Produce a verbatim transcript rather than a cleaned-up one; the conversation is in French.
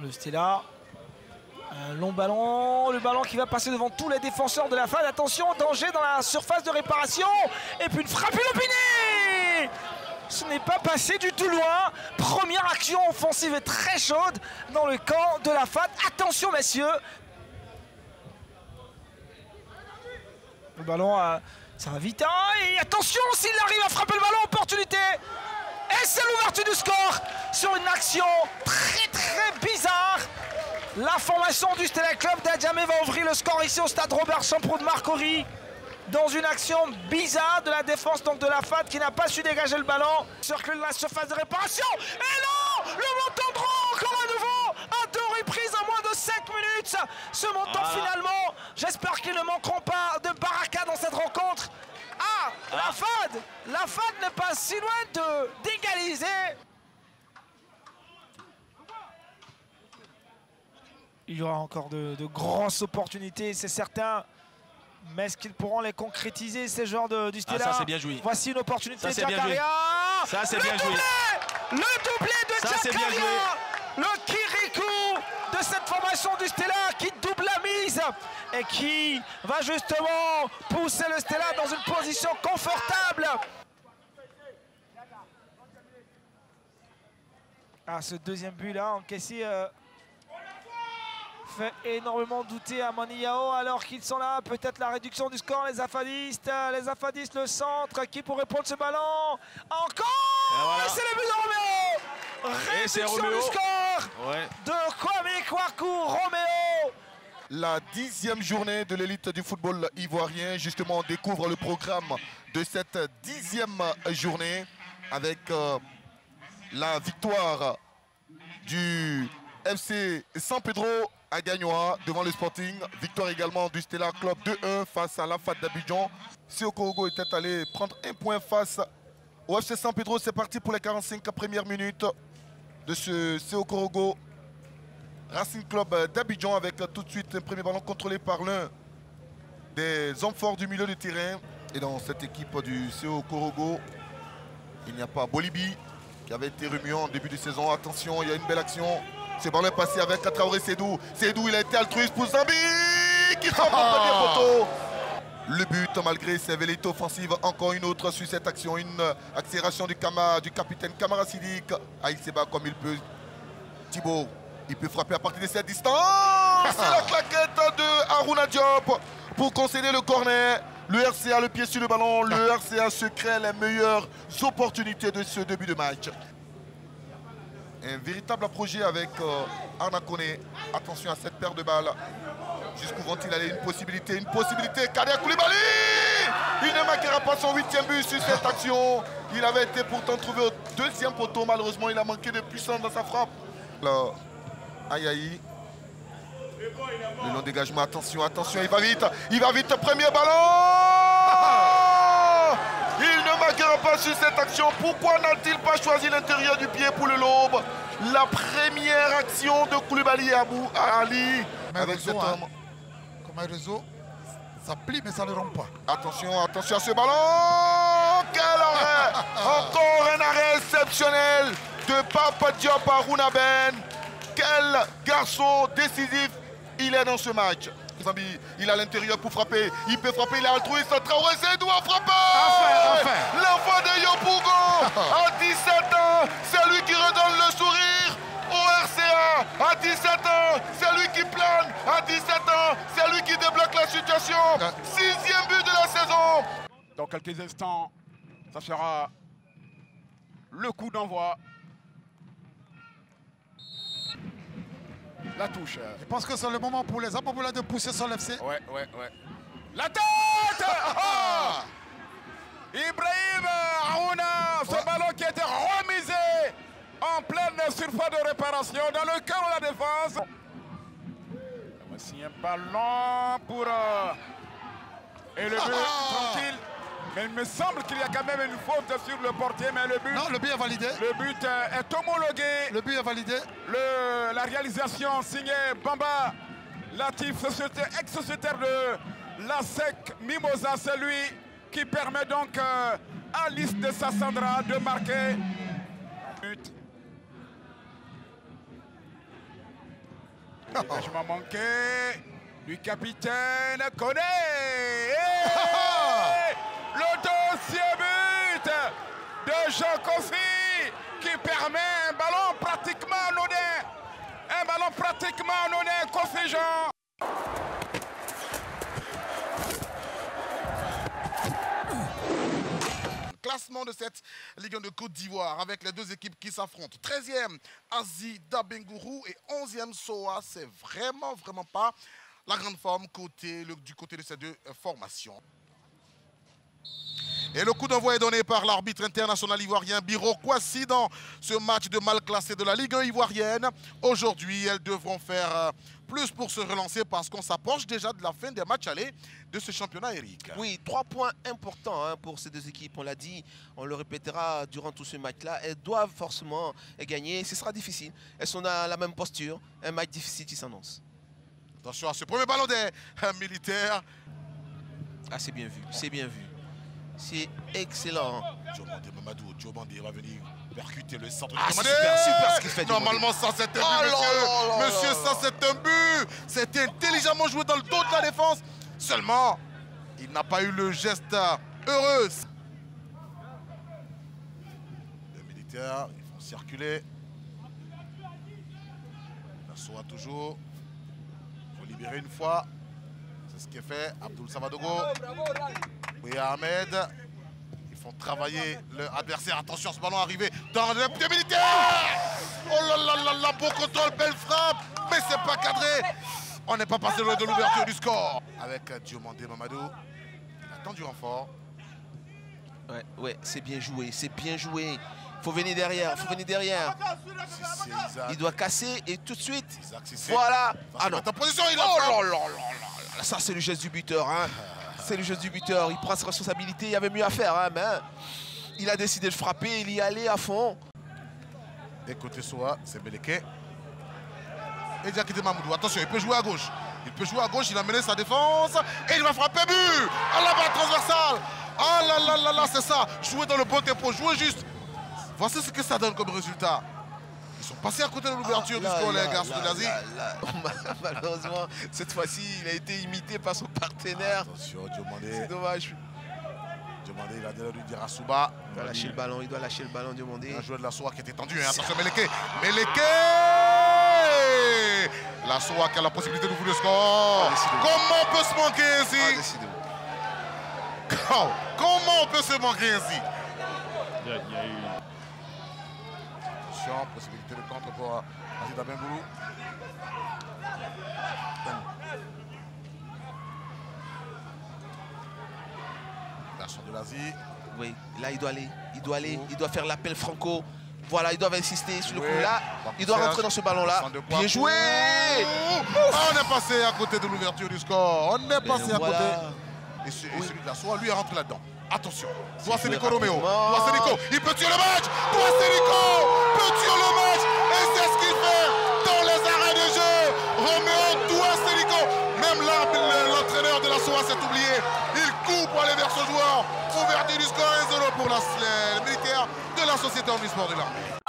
le Stella. Un long ballon, le ballon qui va passer devant tous les défenseurs de la F A D. Attention, danger dans la surface de réparation. Et puis une frappe inopinée. Ce n'est pas passé du tout loin. Première action offensive et très chaude dans le camp de la F A D. Attention messieurs. Le ballon, euh, ça va vite. Hein, et attention s'il arrive à frapper le ballon, opportunité. Et c'est l'ouverture du score sur une action très très bizarre. La formation du Stella Club d'Adjamé va ouvrir le score ici au stade Robert Champrou de Marcory. Dans une action bizarre de la défense donc de la F A D qui n'a pas su dégager le ballon. Circule la surface de réparation. Et non, le montant droit encore à nouveau. À deux reprises en moins de cinq minutes. Ce montant ah. finalement, j'espère qu'ils ne manqueront pas de baraka dans cette rencontre. Ah, ah. la F A D, la F A D n'est pas si loin de d'égaliser. Il y aura encore de, de grosses opportunités, c'est certain. Mais est-ce qu'ils pourront les concrétiser, ces joueurs de, du Stella? Ah, ça c'est bien joué. Voici une opportunité de Jackaria. Ça c'est bien joué. Le doublé de Jackaria. Le Kirikou de cette formation du Stella qui double la mise et qui va justement pousser le Stella dans une position confortable. Ah, ce deuxième but là encaissé euh, fait énormément douter à Maniyao alors qu'ils sont là. Peut-être la réduction du score, les Afadistes. Les Afadistes, le centre, qui pourrait prendre ce ballon? Encore. Et, voilà. Et c'est le but de Roméo. Réduction du score ouais. de Kwame Kwaku Roméo. La dixième journée de l'élite du football ivoirien. Justement, on découvre le programme de cette dixième journée avec euh, la victoire du F C San Pedro à Gagnoa devant le Sporting. Victoire également du Stella Club deux un face à la F A D d'Abidjan. C O Korogo était allé prendre un point face au F C San Pedro. C'est parti pour les quarante-cinq premières minutes de ce C O Korogo Racing Club d'Abidjan avec tout de suite un premier ballon contrôlé par l'un des hommes forts du milieu de terrain. Et dans cette équipe du C O Korogo, il n'y a pas Bolibi qui avait été remuant en début de saison. Attention, il y a une belle action. Ce ballon est passé avec Traoré Sédou. Sédou, il a été altruiste pour Zambi qui frappe au premier poteau. Le but, malgré ses velléités offensives, encore une autre sur cette action. Une accélération du, Kama, du capitaine Kamara Sidik. Ah, il se bat comme il peut. Thibaut, il peut frapper à partir de cette distance. C'est la claquette de Aruna Diop pour concéder le corner. Le R C A, le pied sur le ballon. Le R C A se crée les meilleures opportunités de ce début de match. Un véritable projet avec euh, Arna Koné. Attention à cette paire de balles. Jusqu'où vont-ils aller? Une possibilité, une possibilité. Kadia Koulibaly! Il ne marquera pas son huitième but sur cette action. Il avait été pourtant trouvé au deuxième poteau. Malheureusement, il a manqué de puissance dans sa frappe. Alors, aïe aïe. Le long dégagement, attention, attention, il va vite. Il va vite, premier ballon! Il ne marquera pas sur cette action. Pourquoi n'a-t-il pas choisi l'intérieur du pied pour le lobe? La première action de Koulibaly Abou Ali avec cet homme. Hein. Comme un réseau, ça plie mais ça ne rompt pas. Attention, attention à ce ballon. Quel arrêt! Encore un arrêt exceptionnel de Papa Diop à Rounaben. Quel garçon décisif il est dans ce match. Zambi, il a l'intérieur pour frapper. Il peut frapper, il est altruiste. Traoré Sédou a frappé. Enfin, enfin. L'enfant de Yopougon à dix-sept ans. C'est lui qui redonne le sourire au R C A. À dix-sept ans, c'est lui qui plane. À dix-sept ans, c'est lui qui débloque la situation. Sixième but de la saison. Dans quelques instants, ça sera le coup d'envoi. La touche. Je pense que c'est le moment pour les Apopoulas de pousser sur l'F C. Ouais, ouais, ouais. La tête. Ibrahim Aouna, ce ouais. ballon qui a été remisé en pleine surface de réparation dans le camp de la défense. Voici un ballon pour... Euh... Et le but, tranquille. Mais il me semble qu'il y a quand même une faute sur le portier, mais le but... Non, le but est validé. Le but est homologué. Le but est validé. Le, la réalisation signée Bamba Latif, ex-sociétaire de la S E C Mimosa. C'est lui qui permet donc euh, à Alice de Sassandra de marquer. Engagement manqué du capitaine Koné. Le deuxième but de Jean Kofi qui permet un ballon pratiquement anodin. Un ballon pratiquement anodin, Kofi Jean. Classement de cette Ligue un de Côte d'Ivoire avec les deux équipes qui s'affrontent. treizième, Asie Dabengourou et onzième, Soa. C'est vraiment, vraiment pas la grande forme côté, le, du côté de ces deux euh, formations. Et le coup d'envoi est donné par l'arbitre international ivoirien Biro Kwasi dans ce match de mal classé de la Ligue un ivoirienne. Aujourd'hui, elles devront faire euh, plus pour se relancer parce qu'on s'approche déjà de la fin des matchs allés de ce championnat, Eric. Oui, trois points importants hein, pour ces deux équipes. On l'a dit, on le répétera durant tout ce match-là. Elles doivent forcément gagner. Ce sera difficile. Elles sont dans la même posture. Un match difficile qui s'annonce. Attention à ce premier ballon des euh, militaires. Ah, c'est bien vu. C'est bien vu. C'est excellent. Diomandé Mamadou, Diomandé va venir percuter le centre. Ah, c'est super, super ce qu'il fait. Normalement, ça c'est un but, oh monsieur. Là, là, monsieur, là, ça c'est un but. C'était intelligemment joué dans le dos de la défense. Seulement, il n'a pas eu le geste heureux. Les militaires, ils font circuler. La Soa toujours. Il faut libérer une fois. C'est ce qui est fait. Abdoul Savadogo. Oui, Ahmed. Ils font travailler l'adversaire. Attention, ce ballon arrivé dans le but militaire. Oh là là là là, beau contrôle, belle frappe. Mais c'est pas cadré. On n'est pas passé loin de l'ouverture du score. Avec Diomandé Mamadou. Il attend du renfort. Ouais, ouais, c'est bien joué. C'est bien joué. Il faut venir derrière. Il faut venir derrière. Il doit casser et tout de suite. Voilà. Ah non. En position, il a oh là là là là. Ça, c'est le geste du buteur. Hein. C'est le geste du buteur. Il prend ses responsabilités. Il y avait mieux à faire. Hein, mais il a décidé de frapper. Il y allait à fond. Et côté Soa, c'est Beleke. Et Diakité Mamoudou. Attention, il peut jouer à gauche. Il peut jouer à gauche. Il a mené sa défense. Et il va frapper but. À la barre transversale. Ah là là là là, c'est ça. Jouer dans le bon tempo. Jouer juste. Voici ce que ça donne comme résultat. Ils sont passés à côté de l'ouverture ah, du score, les garçons de l'Asie. Malheureusement, cette fois-ci, il a été imité par son partenaire. Attention, Diomandé. C'est dommage. Diomandé, il a déjà dû dire à Souba. Il doit lâcher le ballon, il doit lâcher le ballon, Diomandé. Un joueur de la Soa qui était tendu. Hein. Attention, Meleke. Meleke. La Soa qui a la possibilité d'ouvrir le score. Ah, comment on peut se manquer ainsi ah, comment on peut se manquer ainsi il y a, il y a eu... Attention, possibilité de contre pour Asie Dabengourou. L'action de l'Asie. Oui, là il doit aller, il doit aller, il doit faire l'appel franco. Voilà, ils doivent insister sur le coup là. Il doit rentrer dans ce ballon-là. Bien joué. On est passé à côté de l'ouverture du score. On est passé à voilà. côté. Et, ce, oui. et celui de la Soa, lui, est rentré là-dedans. Attention. Doissenico Roméo. Doissenico, il peut tuer le match. Doissenico peut tuer le match. Et c'est ce qu'il fait dans les arrêts de jeu. Roméo Doissenico. Même l'entraîneur de la Soa s'est oublié. Il court pour aller vers ce joueur. Ouverture du score un zéro pour la militaire de la Société Omnisport de l'Armée.